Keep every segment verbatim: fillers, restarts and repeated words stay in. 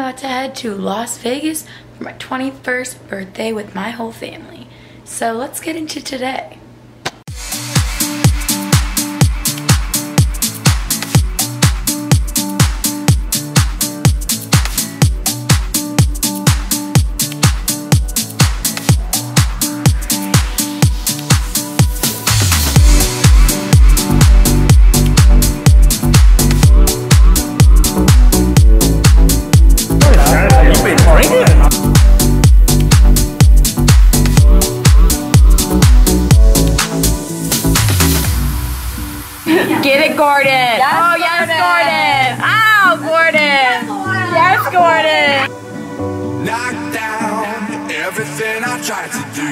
about to head to Las Vegas for my twenty-first birthday with my whole family. So let's get into today. Get it, Gordon. Yes, oh, yes, Gordon. Gordon. Oh, Gordon. Yes, Gordon. Knock down everything I tried to do.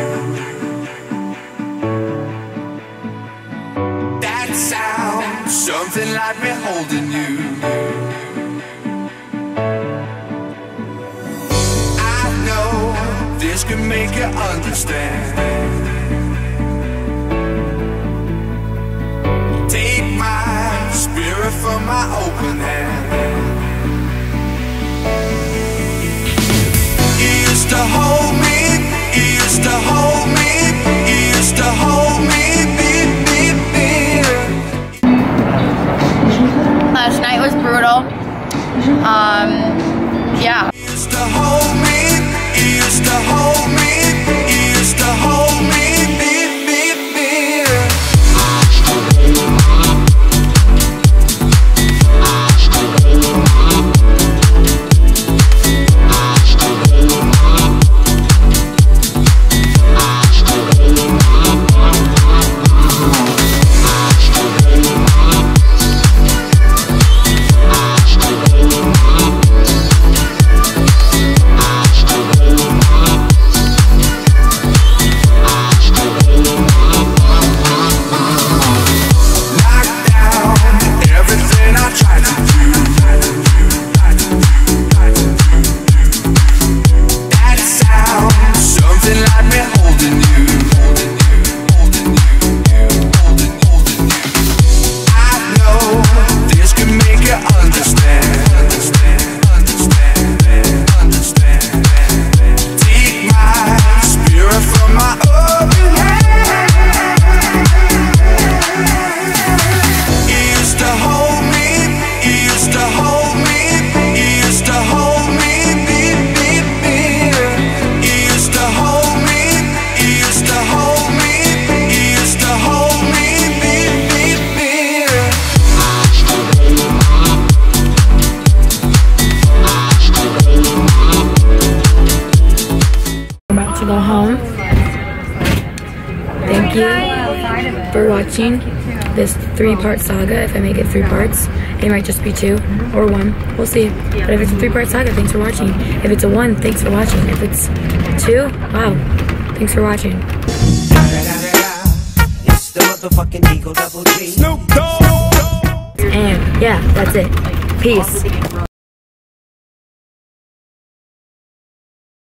That sound, something like me holding you. I know this can make you understand. Take my spirit from my open hand. You used to hold me, you used to hold me, you used to hold me, beep, beep, beep. Last night was brutal. Um, yeah. You used to hold me, you used to hold me, you used to hold me, beep, beep, beep. To go home. Thank you for watching this three-part saga. If I make it three parts, it might just be two or one. We'll see. But if it's a three-part saga, thanks for watching. If it's a one, thanks for watching. If it's two, wow, thanks for watching. It's the motherfucking Eagle Double G. Snoop Dogg. And yeah, that's it. Peace.